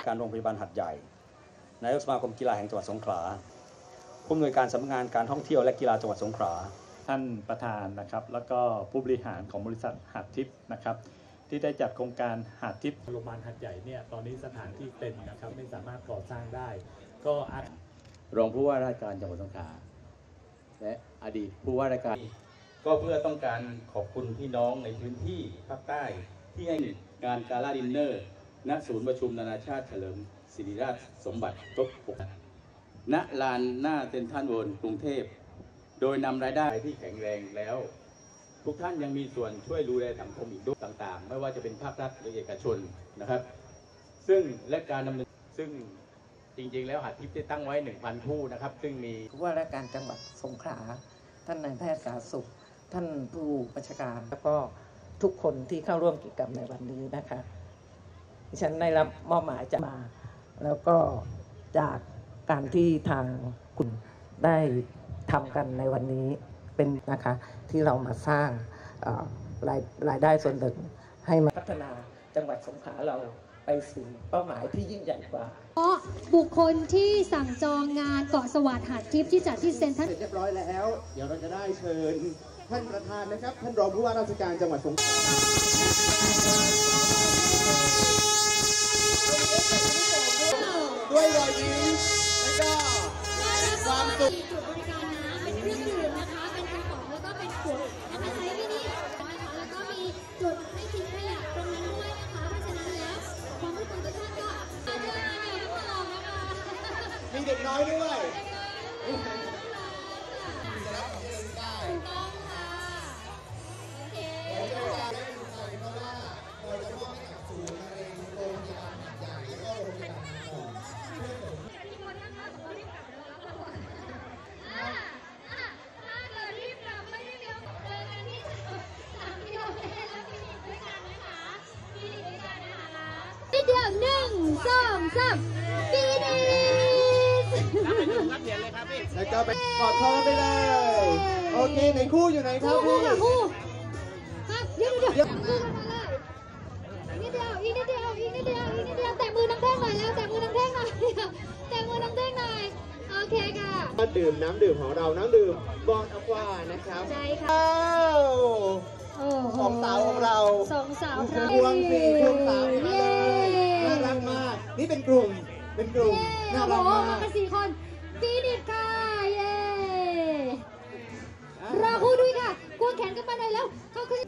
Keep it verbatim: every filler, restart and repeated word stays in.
การโรงพยาบาลหัดใหญ่นายกสมาคมกีฬาแห่งจังหวัดสงขลาผู้อำนวยการสำนักงานการท่องเที่ยวและกีฬาจังหวัดสงขลาท่านประธานนะครับแล้วก็ผู้บริหารของบริษัทหาดทิพย์นะครับที่ได้จัดโครงการหาดทิพย์โรงพยาบาลหัดใหญ่เนี่ยตอนนี้สถานที่เต็มนะครับไม่สามารถก่อสร้างได้ก็รองผู้ว่าราชการจังหวัดสงขลาและอดีตผู้ว่าราชการก็เพื่อต้องการขอบคุณพี่น้องในพื้นที่ภาคใต้ที่ให้งานกาล่าดินเนอร์ณศูนย์ประชุมนานาชาติเฉลิมศิริราชสมบัติครบหกณลานหน้าเซ็นทรัลเวิลด์กรุงเทพโดยนำรายได้ที่แข็งแรงแล้วทุกท่านยังมีส่วนช่วยดูแลสังคมอีกด้วยต่างๆไม่ว่าจะเป็นภาครัฐหรือเอกชนนะครับซึ่งและการดำเนินซึ่งจริงๆแล้วหาดทิพย์ได้ตั้งไว้ หนึ่งพัน คู่นะครับซึ่งมีผู้ว่าราชการจังหวัดสงขลาท่านนายแพทย์สาธารณสุขท่านผู้บัญชาการแล้วก็ทุกคนที่เข้าร่วมกิจกรรมในวันนี้นะคะดิฉันได้รับมอบหมายจะมาแล้วก็จากการที่ทางคุณได้ทำกันในวันนี้เป็นนะคะที่เรามาสร้างรายรายได้ส่วนหนึ่งให้มาพัฒนาจังหวัดสงขลาเราไปสู่เป้าหมายที่ยิ่งใหญ่กว่าเพราะบุคคลที่สั่งจองงานเกาะสวัสดิ์หาดทิพย์ที่จัดที่เซ็นทรัลเรียบร้อยแล้วเดี๋ยวเราจะได้เชิญท่านประธานนะครับท่านรองผู้ว่าราชการจังหวัดสงขลาด้วยรอยยิ้มและก็ความสุขจุดบริการน้ำเป็นเครื่องดื่มนะคะเป็นกระป๋องแล้วก็เป็นขวดนะคะใช้ที่นี่นะคะแล้วก็มีจุดให้ทิ้งขยะตรงนั้นด้วยนะคะเพราะฉะนั้นแล้วความรู้สึกทุกท่านก็อาจจะเดี๋ยวไม่พอนะคะมีเด็กน้อยด้วยถูกต้องค่ะโอเคนิดเดียวหนึ่งสองสามฟีนิสแล้วก็ไปกอดคอไปเลยโอเคในคู่อยู่ไหนครับคู่กับคู่ครับเดี๋ยวเดี๋ยวคู่กันมาเลยอีกนิดเดียวอีกนิดเดียวอีกนิดเดียวอีกนิดเดียวแตะมือน้ำแท่งหน่อยแล้วแตะมือน้ำแท่งหน่อยแตะมือน้ำแท่งหน่อยโอเคค่ะมาดื่มน้ำดื่มของเราน้ำดื่มบอนอควานะครับใช่ค่ะสองสาวของเราสองสาวควงสี่ควงสาวมาเลยน่ารักมากนี่เป็นกลุ่มเป็นกลุ่มน่ารักมากมากันสี่คนฟีนิสค่ะเย้เราคู่ด้วยค่ะควงแขนกันมาหน่อยแล้วเขาคือ